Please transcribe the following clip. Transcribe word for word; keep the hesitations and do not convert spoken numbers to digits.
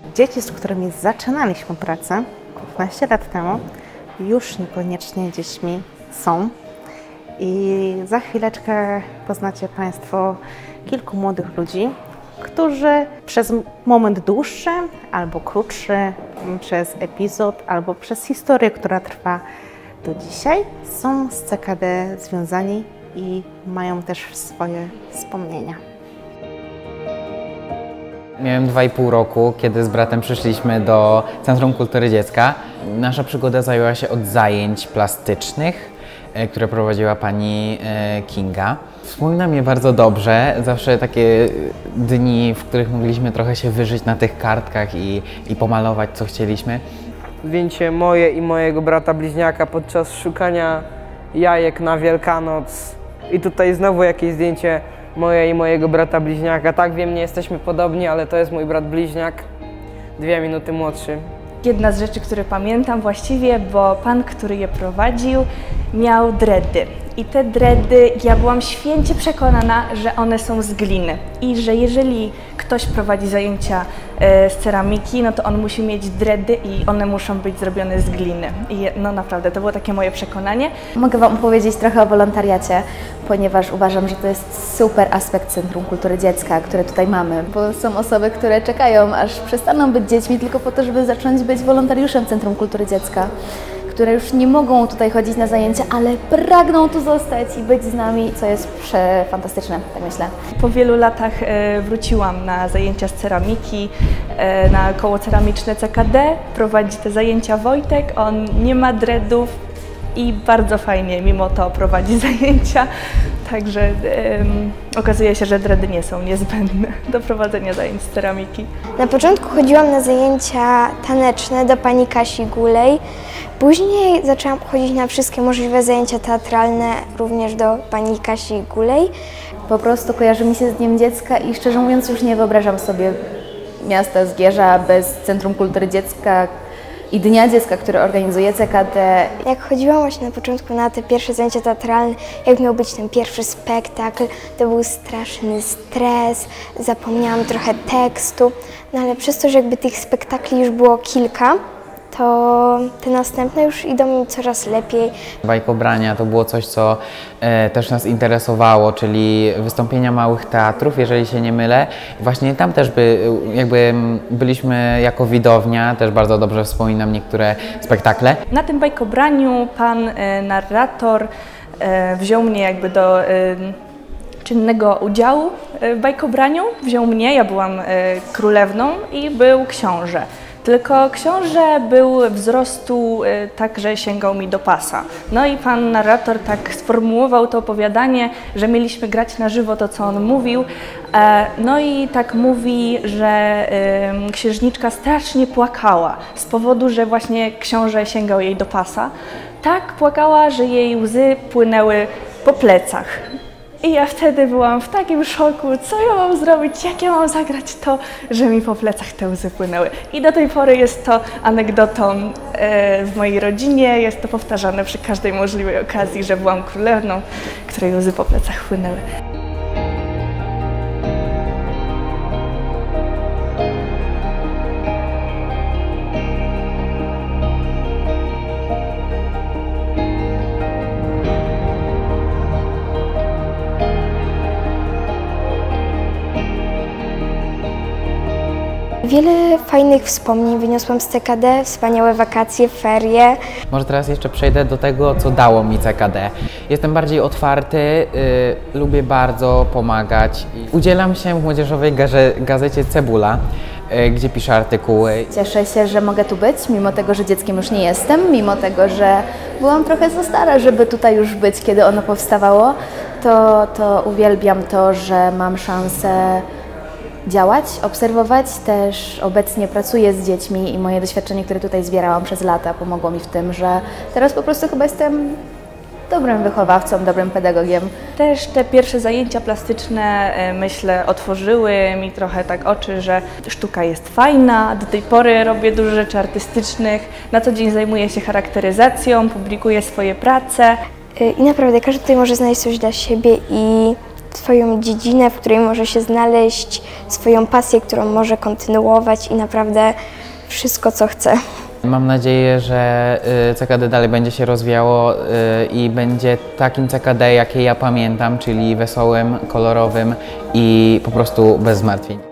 dzieci, z którymi zaczynaliśmy pracę piętnaście lat temu, już niekoniecznie dziećmi są. I za chwileczkę poznacie Państwo kilku młodych ludzi, którzy przez moment dłuższy albo krótszy, przez epizod albo przez historię, która trwa do dzisiaj, są z C K D związani i mają też swoje wspomnienia. Miałem dwa i pół roku, kiedy z bratem przyszliśmy do Centrum Kultury Dziecka. Nasza przygoda zajęła się od zajęć plastycznych, które prowadziła pani Kinga. Wspominam je bardzo dobrze, zawsze takie dni, w których mogliśmy trochę się wyżyć na tych kartkach i, i pomalować, co chcieliśmy. Zdjęcie moje i mojego brata bliźniaka podczas szukania jajek na Wielkanoc. I tutaj znowu jakieś zdjęcie moje i mojego brata bliźniaka. Tak, wiem, nie jesteśmy podobni, ale to jest mój brat bliźniak, dwie minuty młodszy. Jedna z rzeczy, które pamiętam właściwie, bo pan, który je prowadził, miał dredy. I te dredy, ja byłam święcie przekonana, że one są z gliny i że jeżeli ktoś prowadzi zajęcia z ceramiki, no to on musi mieć dredy i one muszą być zrobione z gliny. I no naprawdę, to było takie moje przekonanie. Mogę Wam opowiedzieć trochę o wolontariacie, ponieważ uważam, że to jest super aspekt Centrum Kultury Dziecka, które tutaj mamy, bo są osoby, które czekają, aż przestaną być dziećmi tylko po to, żeby zacząć być wolontariuszem Centrum Kultury Dziecka, które już nie mogą tutaj chodzić na zajęcia, ale pragną tu zostać i być z nami, co jest fantastyczne, tak myślę. Po wielu latach wróciłam na zajęcia z ceramiki, na koło ceramiczne C K D. Prowadzi te zajęcia Wojtek, on nie ma dreadów i bardzo fajnie mimo to prowadzi zajęcia, także um, okazuje się, że dready nie są niezbędne do prowadzenia zajęć z ceramiki. Na początku chodziłam na zajęcia taneczne do pani Kasi Gulej. Później zaczęłam chodzić na wszystkie możliwe zajęcia teatralne, również do pani Kasi Gulej. Po prostu kojarzy mi się z Dniem Dziecka i szczerze mówiąc już nie wyobrażam sobie miasta Zgierza bez Centrum Kultury Dziecka i Dnia Dziecka, który organizuje C K D. Jak chodziłam właśnie na początku na te pierwsze zajęcia teatralne, jak miał być ten pierwszy spektakl, to był straszny stres, zapomniałam trochę tekstu, no ale przez to, że jakby tych spektakli już było kilka, to te następne już idą mi coraz lepiej. Bajkobrania to było coś, co e, też nas interesowało, czyli wystąpienia małych teatrów, jeżeli się nie mylę. Właśnie tam też by, jakby byliśmy jako widownia, też bardzo dobrze wspominam niektóre spektakle. Na tym bajkobraniu pan e, narrator e, wziął mnie jakby do e, czynnego udziału w bajkobraniu. Wziął mnie, ja byłam e, królewną i był książę. Tylko książę był wzrostu y, tak, że sięgał mi do pasa. No i pan narrator tak sformułował to opowiadanie, że mieliśmy grać na żywo to, co on mówił. E, no i tak mówi, że y, księżniczka strasznie płakała z powodu, że właśnie książę sięgał jej do pasa. Tak płakała, że jej łzy płynęły po plecach. I ja wtedy byłam w takim szoku, co ja mam zrobić, jak ja mam zagrać to, że mi po plecach te łzy płynęły. I do tej pory jest to anegdotą e, w mojej rodzinie, jest to powtarzane przy każdej możliwej okazji, że byłam królewną, której łzy po plecach płynęły. Wiele fajnych wspomnień wyniosłam z C K D, wspaniałe wakacje, ferie. Może teraz jeszcze przejdę do tego, co dało mi C K D. Jestem bardziej otwarty, yy, lubię bardzo pomagać. Udzielam się w młodzieżowej gazecie Cebula, yy, gdzie piszę artykuły. Cieszę się, że mogę tu być, mimo tego, że dzieckiem już nie jestem, mimo tego, że byłam trochę za stara, żeby tutaj już być, kiedy ono powstawało. To, to uwielbiam to, że mam szansę działać, obserwować. Też obecnie pracuję z dziećmi i moje doświadczenie, które tutaj zbierałam przez lata, pomogło mi w tym, że teraz po prostu chyba jestem dobrym wychowawcą, dobrym pedagogiem. Też te pierwsze zajęcia plastyczne, myślę, otworzyły mi trochę tak oczy, że sztuka jest fajna. Do tej pory robię dużo rzeczy artystycznych, na co dzień zajmuję się charakteryzacją, publikuję swoje prace. I naprawdę każdy tutaj może znaleźć coś dla siebie i swoją dziedzinę, w której może się znaleźć, swoją pasję, którą może kontynuować i naprawdę wszystko, co chce. Mam nadzieję, że C K D dalej będzie się rozwijało i będzie takim C K D, jakie ja pamiętam, czyli wesołym, kolorowym i po prostu bez zmartwień.